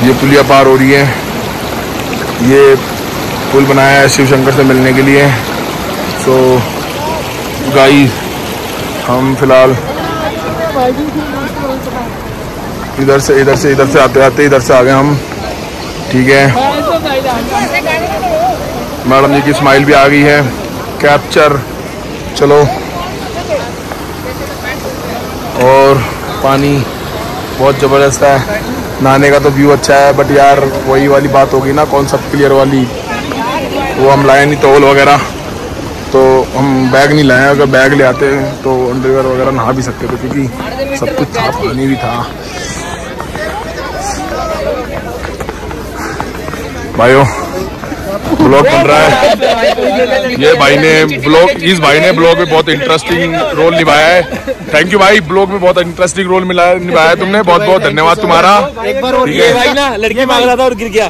ये पुलिया पार हो रही है। ये पुल बनाया है शिव शंकर से मिलने के लिए। सो गाइस हम फिलहाल इधर से आते इधर से आ गए हम। ठीक है, मैडम जी की स्माइल भी आ गई है। कैप्चर चलो। और पानी बहुत ज़बरदस्त है, नहाने का तो व्यू अच्छा है, बट यार वही वाली बात होगी ना, कौन सा क्लियर वाली, वो हम लाए नहीं टॉवल वगैरह, तो हम बैग नहीं लाए। अगर बैग ले आते तो अंडरवेयर वगैरह नहा भी सकते थे, क्योंकि सब कुछ था, पानी भी था। भाइयों ब्लॉग बन रहा है। ये भाई ने इस भाई ने ब्लॉग में बहुत इंटरेस्टिंग रोल निभाया है। थैंक यू भाई, ब्लॉग में बहुत इंटरेस्टिंग रोल निभाया है तुमने, बहुत बहुत धन्यवाद तुम्हारा। एक बार और ये भाई ना लड़की मांग रहा था और गिर गया।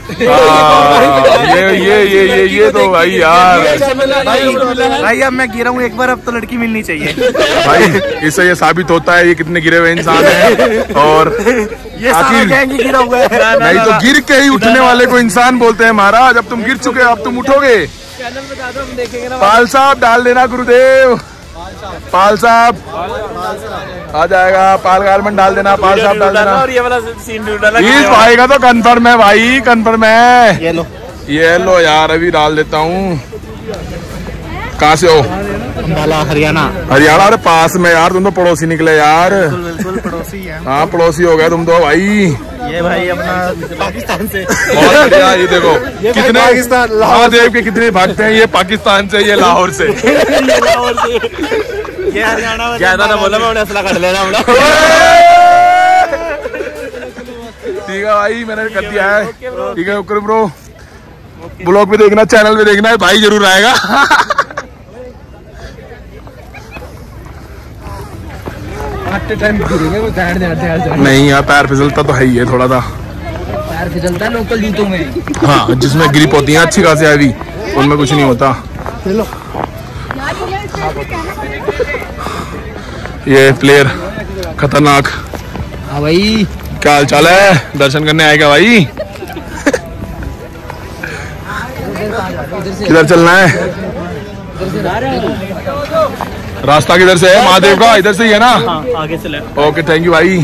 ये तो भाई यार भाई अब मैं गिरा हूँ एक बार, अब तो लड़की मिलनी चाहिए भाई। इससे ये साबित होता है ये कितने गिरे हुए इंसान है। और ये सारा गैंग ही गिरा हुआ है। नहीं तो गिर के ही उठने वाले को इंसान बोलते हैं महाराज। अब तुम गिर चुके, अब तुम उठोगे। पाल साहब डाल देना गुरुदेव, पाल साहब आ जाएगा। पाल गारमेंट डाल देना, पाल साहब डाल देना। और ये वाला सीन डाला इस भाई का तो कन्फर्म है भाई, कन्फर्म है। ये लो यार अभी डाल देता हूँ। कहाँ से हो? अंबाला हरियाणा। अरे पास में यार, तुम तो पड़ोसी निकले यार। बिल्कुल पड़ोसी है। हाँ पड़ोसी हो गए तुम तो भाई। ये भाई अपना पाकिस्तान से। बहुत बढ़िया। ये देखो कितने महादेव के कितने भक्त हैं। ये पाकिस्तान से, ये लाहौर से। ये हरियाणा ज्यादा ना बोला, मैं उन्हें असला कर लेना। ठीक है भाई, मैंने कर दिया है। ठीक है ओके ब्रो, ब्लॉग पे देखना, चैनल पे देखना है, भाई जरूर आएगा। नहीं यार, पैर फिसलता तो है ही है, थोड़ा सा पैर फिसलता है लोकल जूतों में। हाँ जिसमें ग्रिप होती है अच्छी खासी हैवी, उनमें कुछ नहीं होता। ये प्लेयर खतरनाक। हाँ भाई, क्या हाल चाल है? दर्शन करने आएगा भाई। किधर चलना है? रास्ता किधर से है महादेव का? इधर से ही है ना? हाँ, आगे से ले। ओके थैंक यू भाई।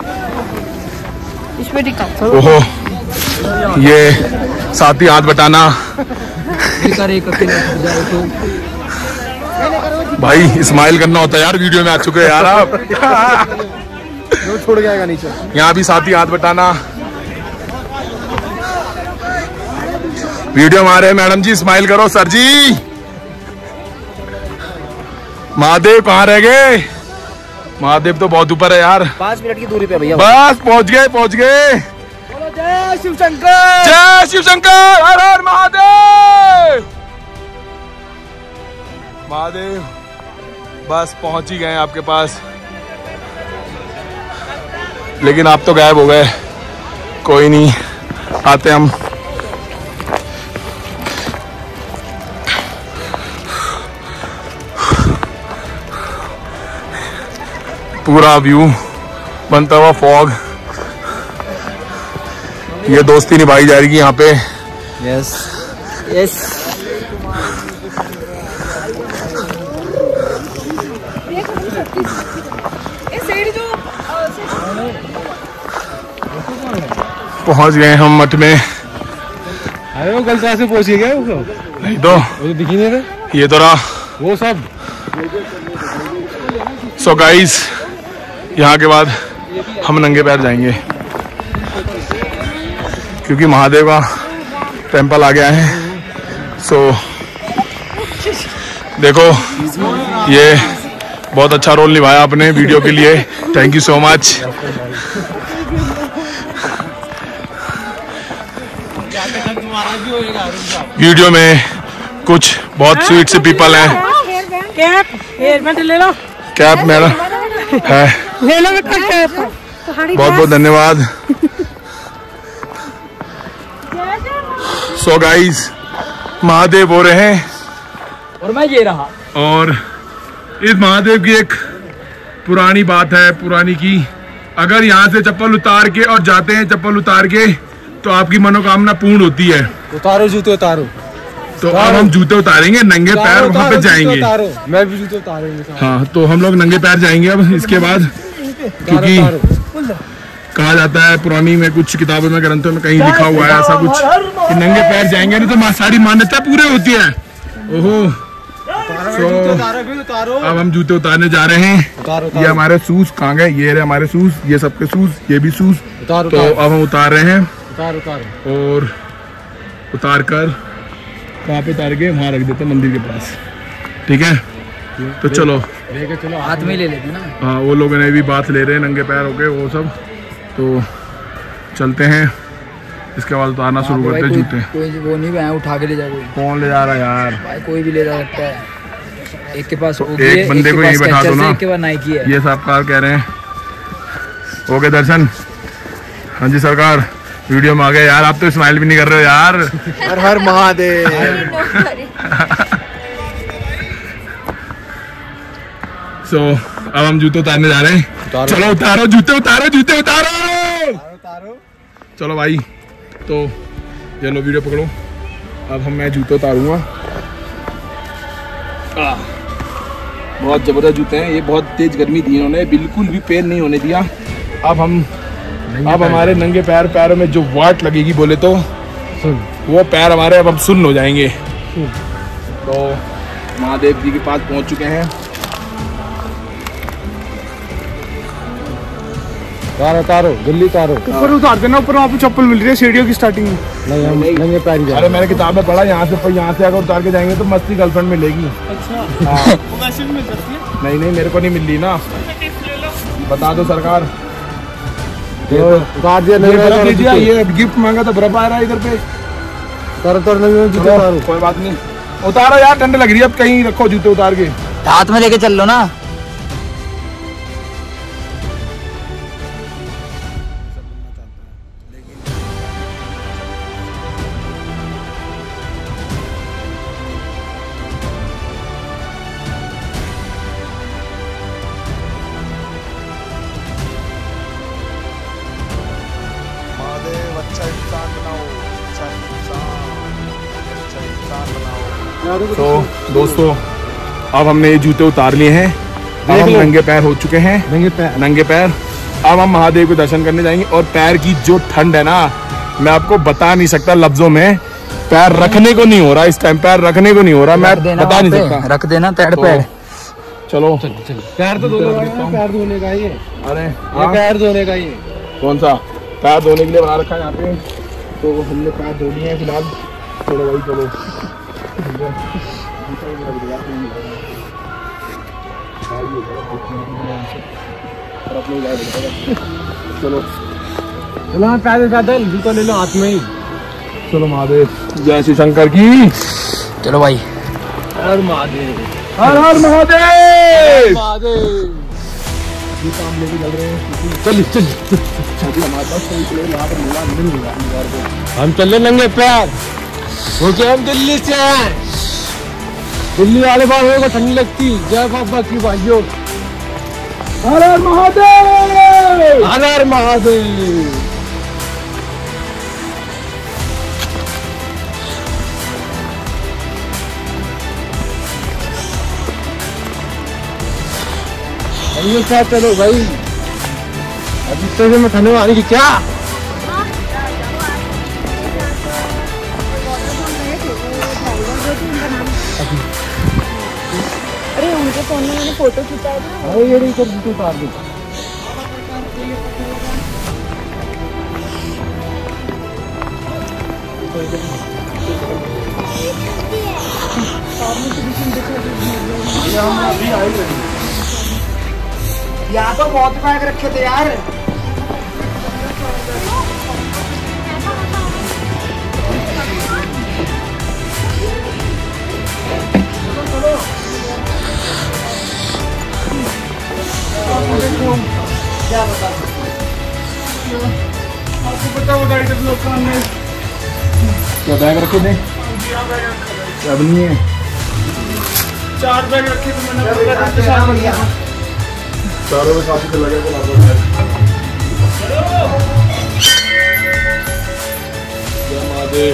ओहो, ये साथ ही हाथ बटाना। भाई स्माइल करना होता है यार, वीडियो में आ चुके हैं यार आप। छोड़ जाएगा नीचे। यहाँ भी साथ ही हाथ बटाना। वीडियो मारे मैडम जी, स्माइल करो सर जी। महादेव कहाँ रह गए? महादेव तो बहुत ऊपर है यार। 5 मिनट की दूरी पे भैया। बस पहुंच गए। जय शिव शंकर, जय शिव शंकर, हर हर महादेव। महादेव बस पहुंच ही गए आपके पास, लेकिन आप तो गायब हो गए। कोई नहीं, आते हम। पूरा व्यू बनता हुआ फॉग। ये दोस्ती निभाई जाएगी यहाँ पे। Yes yes. पहुंच गए हम मठ में। अरे वो कल से पहुंच गए वो नहीं तो दिख ही नहीं रहे। ये तो रहा वो सब। सो गाइस, यहाँ के बाद हम नंगे पैर जाएंगे, क्योंकि महादेव का टेंपल आ गया है। सो देखो, ये बहुत अच्छा रोल निभाया आपने वीडियो के लिए, thank you so much. Video में कुछ बहुत स्वीट से पीपल हैं। कैप मेरा है, बहुत बहुत धन्यवाद। सो गाइस, महादेव हो रहे हैं और मैं ये रहा। और इस महादेव की एक पुरानी बात है, पुरानी की, अगर यहाँ से चप्पल उतार के और जाते हैं चप्पल उतार के, तो आपकी मनोकामना पूर्ण होती है। उतारो जूते उतारो। तो अब हम जूते उतारेंगे, नंगे पैर वहाँ पे जाएंगे। मैं भी जूते उतारूंगा। हाँ, तो हम लोग नंगे पैर जाएंगे अब इसके बाद, क्योंकि कहा जाता है पुरानी में कुछ किताबों में ग्रंथों में कहीं लिखा हुआ है ऐसा कुछ कि नंगे पैर जाएंगे नहीं तो सारी मान्यता पूरी होती है। ओहो, अब हम जूते उतारने जा रहे हैं। ये हमारे शूज कहाँ गए? ये रहे हमारे शूज, ये सबके शूज, ये भी शूज। तो अब हम उतार रहे हैं और उतार कर कहाँ पे उतार के वहाँ रख देते हैं मंदिर के पास। ठीक है, तो चलो हाथ में ले लेते ना। हाँ, वो लोगों ने भी बात ले रहे हैं नंगे पैर होके वो सब, तो चलते हैं। इसके बाद उतारना शुरू करते हैं जूते। कोई वो नहीं है, उठा के ले जा। कौन ले जा रहा है यार? भाई कोई भी ले जा सकता है। एक के पास एक बंदे को यही बैठा दो ना। एक के पास नाइकी है। ये साहबकार कह रहे हैं। ओके दर्शन, हाँ जी सरकार, वीडियो में आ गए यार। आप तो स्माइल भी नहीं कर रहे हो यार। हर हर महादेव। सो अब हम जूते उतारने जा रहे हैं। चलो उतारो जूते, उतारो जूते, उतारो। चलो भाई, तो ये लो वीडियो पकड़ो। अब मैं जूते उतारूंगा। बहुत जबरदस्त जूते हैं ये, बहुत तेज गर्मी दी इन्होंने, बिल्कुल भी पेन नहीं होने दिया। अब हमारे नंगे पैरों में जो वाट लगेगी बोले तो वो पैर हमारे अब हम सुन्न हो जाएंगे। तो महादेव जी के पास पहुंच चुके हैं। तारो दिल्ली तारो ऊपर उतार देना। ऊपर वहाँ पे चप्पल मिल रही है सीढ़ियों की स्टार्टिंग में। नहीं, अरे मैंने किताब में पढ़ा, यहाँ से अगर उतार के जाएंगे तो मस्ती गर्लफ्रेंड मिलेगी। अच्छा, वो वैसे भी मिल सकती है। नहीं मेरे को नहीं मिल रही ना, बता दो सरकार। उतार दिया नहीं, ये गिफ्ट मांगा था, बर्फ आ रहा है इधर पे। तारो कोई बात नहीं, उतारो यार, ठंड लग रही है। अब कहीं रखो जूते उतार के, हाथ में लेके चल लो ना। तो दोस्तों अब हमने ये जूते उतार लिए हैं। अब हम नंगे पैर हो चुके हैं। नंगे पैर। अब हम महादेव के दर्शन करने जाएंगे। और पैर की जो ठंड है ना, मैं आपको बता नहीं सकता लफ्जों में। पैर रखने को नहीं हो रहा इस टाइम, पैर रखने को नहीं हो रहा, मैं बता नहीं सकता। रख देना पैर पे। चलो पैर तो पैर धोने का ही है। अरे पैर धोने का ही है। कौन सा? पैर धोने के लिए बना रखा है यहाँ पे। तो हमने पैर धो लिए हैं फिलहाल। चलो भाई चलो। चलो पैदल जूता ले लो हाथ में ही। चलो महादेव, जय श्री शंकर की। चलो भाई, हर महादेव, हर हर महादेव। काम लेके चल रहे हैं। चल हम चल रहे नंगे पैर क्योंकि हम दिल्ली से हैं। दिल्ली वाले भाइयों को ठंडी लगती। जय बाबा की भाइयों, हर हर महादेव, हर हर महादेव। चलो भाई, अभी तो में ठंडे में आने की क्या। अरे उनके फोन में मैंने फोटो खिंचाया था। अरे ये सब उतार दो। यहाँ तो बहुत बैग रखे थे यार। क्या बता आपको पता होगा इधर लोग में क्या बैग रखे थे? अब नहीं है। 4 बैग रखे थे मैंने। चारों में काफी लगे तो महादेव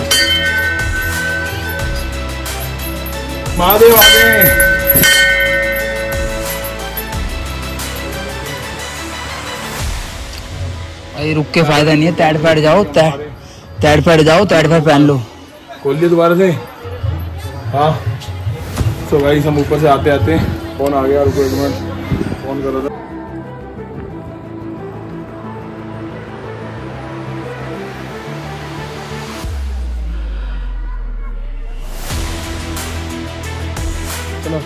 महादेव महादेव। भाई रुक के फायदा नहीं है, तैड पैड जाओ, तैड पैड पहन लो। खोल दिया दोबारा से। हाँ तो गाइस हम ऊपर से आते आते फोन आ गया, रुको एक मिनट, फोन कर रहा था। चलो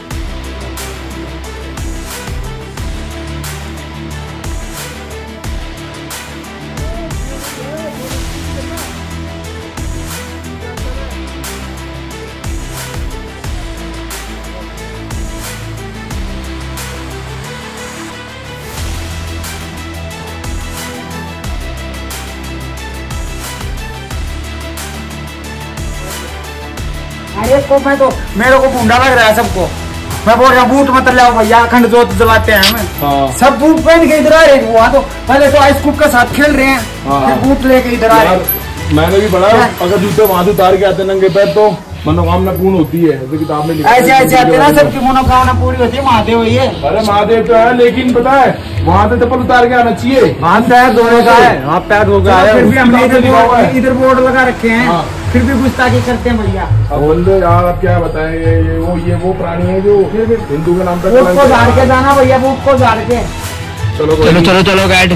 अरे को मैं तो मेरे को भूंडा लग रहा है सबको। मैं बोल रहा हूँ बूट मत लाओ भैया, अखंड जोत जलाते हैं हमें। हाँ। सब बूट पहन के इधर आ रहे हैं। वहाँ तो पहले तो आइस कुक के साथ खेल रहे हैं, हाँ। फिर बूट लेके इधर आ रहे हैं। मैंने भी पढ़ा, अगर जूते वहां से उतार के आते नंगे पैर तो मनोकामना पूर्ण होती है, जैसे किताब में लिखा है। ऐसे ऐसे आते ना, सबकी मनोकामना पूरी होती है। महादेव ये, अरे महादेव तो है, लेकिन पता है वहां से चप्पल उतार के आना चाहिए। हाथ पैर धोने का है, हाथ पैर धो गया है। फिर भी हमने इधर बोर्ड लगा रखे हैं, हाँ। फिर भी गुस्ताखी करते हैं भैया। अब बोल यार, अब क्या बताएं, ये वो प्राणी है जो हिंदू के नाम पर बूट को झाड़ के जाना भैया, बूट को झाड़ के। चलो चलो चलो चलो गाइड,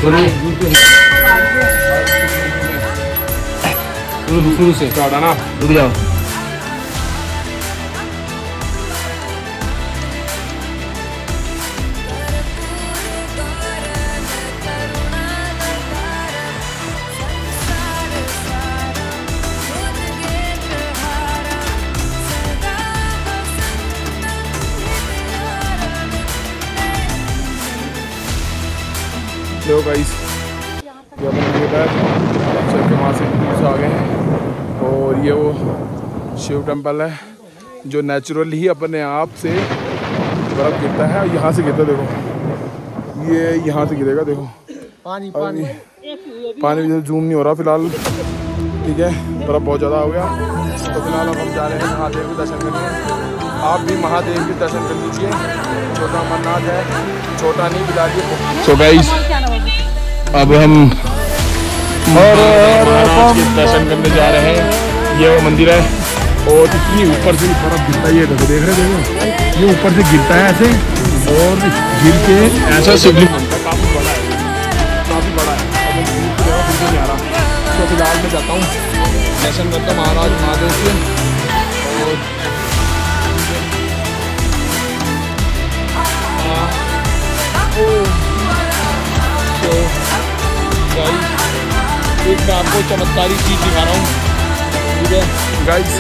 शुरू से स्टार्ट है ना, रुक जाओ। लो गाइस, ये अपन नंगे पैर चल के वहाँ से दूर से आ गए हैं। और ये वो शिव टेम्पल है जो नेचुरली ही अपने आप से बर्फ गिरता है। यहाँ से गिरता, देखो ये यहाँ से गिरेगा, देखो पानी भी जूम नहीं हो रहा फिलहाल, ठीक है, बर्फ बहुत ज़्यादा हो गया। तो फिलहाल अब हम जा रहे हैं महादेव के दर्शन करने। आप भी महादेव के दर्शन कर लीजिए, छोटा अमरनाथ है, छोटा नहीं बिलाइए। सो गाइस अब हम महाराज के दर्शन करने जा रहे हैं। ये वो मंदिर है और इतनी ऊपर से बर्फ गिरता है, ये देखो, देख रहे देखो, ये ऊपर से गिरता है ऐसे और गिर के ऐसा शिवलिंग बनता है। काफी बड़ा है, काफी बड़ा है। अब मैं दूर नहीं आ रहा, तो फिलहाल मैं जाता हूँ, दर्शन करता हूँ महाराज महादेव के। और एक मैं आपको चमत्कारी चीज दिखा रहा हूँ, ठीक है गाइस।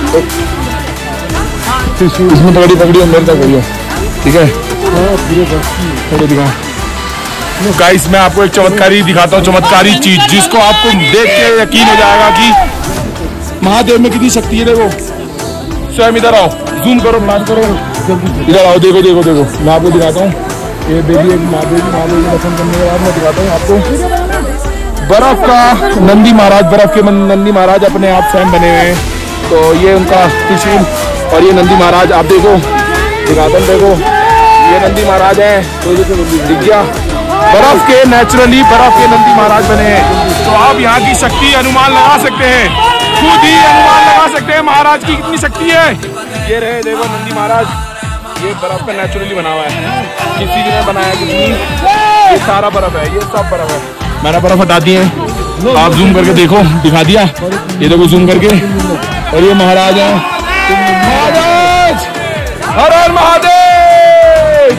इसमें पकड़ी पकड़ी मेरे तक हुई है, ठीक है, थोड़ी दिखा गाइस। मैं आपको एक चमत्कारी दिखाता हूँ, चमत्कारी चीज जिसको आपको देख के यकीन हो जाएगा कि महादेव में कितनी शक्ति है। देखो स्वयं इधर आओ, जूम करो, बात करो, इधर आओ, देखो देखो देखो, मैं आपको दिखाता हूँ। ये बेबी महादेव के दर्शन करने के बाद मैं दिखाता हूँ आपको बर्फ का नंदी महाराज, बर्फ के नंदी महाराज अपने आप स्वयं बने हुए हैं। तो ये उनका त्रिशूल और ये नंदी महाराज आप देखो, दिखाता हूँ, देखो ये नंदी महाराज है, तो दिख गया, बर्फ के नेचुरली बर्फ के नंदी महाराज बने हैं। तो आप यहाँ की शक्ति अनुमान लगा सकते हैं, खुद ही अनुमान लगा सकते हैं महाराज की कितनी शक्ति है। ये रहे देखो नंदी महाराज, ये बर्फ का नेचुरली बना हुआ है, किसी ने बनाया किसी, ये सारा बर्फ है, ये सब बर्फ है। मैंने बर्फ हटा दी है, आप जूम करके देखो, दिखा दिया, ये देखो जूम करके। और ये महाराज है, महाराज हर हर महादेव।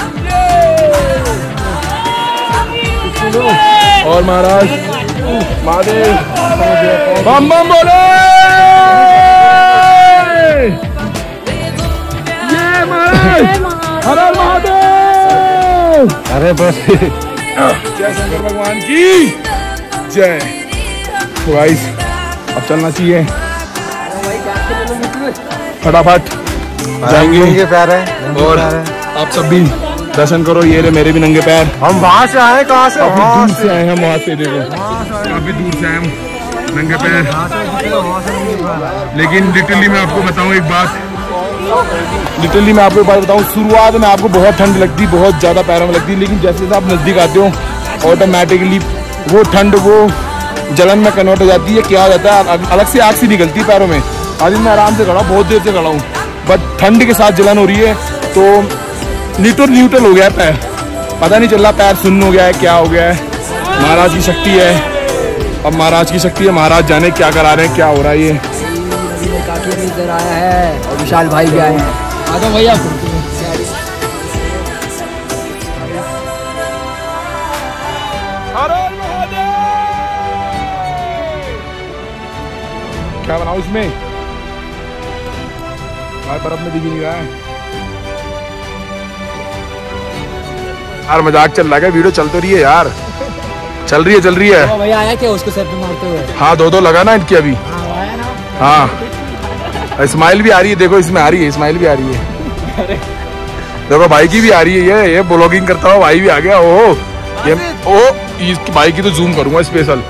और महाराज महादेव बम बम बोले, ये महाराज हर हर महादेव। अरे बस, जय शंकर भगवान की जय। तो गाइस अब चलना चाहिए फटाफट, जाएंगे पैर है। और आप सब भी दर्शन करो। ये रहे मेरे भी नंगे पैर। हम वहाँ से आए, कहाँ से? काफी दूर से आए हम, वहाँ से देखो, काफी दूर से आए हम। नंगे पैर। लेकिन लिटरली मैं आपको बताऊं एक बात, लिटरली मैं आपको एक बात बताऊं, शुरुआत में आपको बहुत ठंड लगती, बहुत ज़्यादा पैरों में लगती, लेकिन जैसे जैसे आप नज़दीक आते हो ऑटोमेटिकली वो ठंड वो जलन में कन्वर्ट हो जाती है। क्या हो जाता है, अलग से आग सी निकलती है पैरों में। आज मैं आराम से खड़ा, बहुत देर से खड़ा हूँ, बट ठंड के साथ जलन हो रही है, तो न्यूट्रल हो गया है पैर, पता नहीं चल रहा पैर सुन्न हो गया है, क्या हो गया है। महाराज की शक्ति है, अब महाराज की शक्ति है, महाराज जाने क्या करा रहे हैं, क्या हो रहा है। ये काफी इधर आया है और विशाल भाई भी आए हैं। आ जाओ भैया। क्या बनाओ इसमें, भाई बर्फ में दिख नहीं रहा है यार, मजाक चल रहा है, वीडियो चल तो रही है यार, चल रही है। भैया आया क्या उसको सर पे मारते हुए? हाँ दो लगा ना इनकी अभी। हाँ स्माइल भी आ रही है, देखो इसमें आ रही है, स्माइल भी आ रही है। देखो भाई की भी आ रही है, ये ब्लॉगिंग करता हुआ भाई भी आ गया। इसकी भाई की तो जूम करूंगा स्पेशल।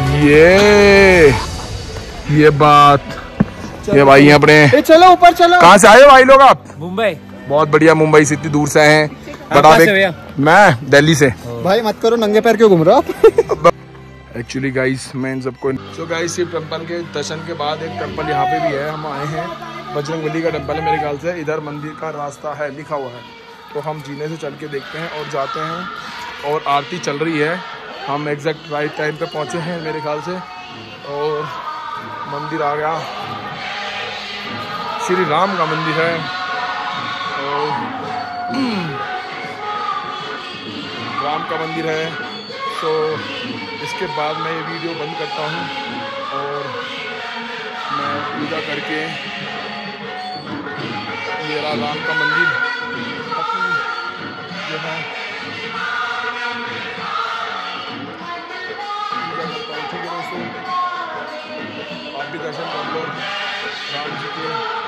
ये बात, ये भाई अपने, चलो ऊपर चलो। कहाँ से आए हो भाई लोग आप? मुंबई। बहुत बढ़िया, मुंबई से इतनी दूर से आए हैं। मैं दिल्ली से। भाई मत करो, नंगे पैर क्यों घूम रहे हो? एक्चुअली गाइस मैं इन सबको गाइस शिव टेम्पल के दर्शन के बाद एक टेम्पल यहाँ पे भी है, हम आए हैं, बजरंगबली का टेम्पल है मेरे ख्याल से, इधर मंदिर का रास्ता है लिखा हुआ है, तो हम जीने से चल के देखते हैं और जाते हैं। और आरती चल रही है, हम एग्जैक्ट राइट टाइम पे पहुँचे हैं मेरे ख्याल से, और मंदिर आ गया, श्री राम का मंदिर है, और राम का मंदिर है। तो इसके बाद मैं ये वीडियो बंद करता हूँ और मैं पूजा करके, ये राम का मंदिर जो है पूजा करता हूँ। ठीक है दोस्तों, आप भी दर्शन कर लो राम जी के।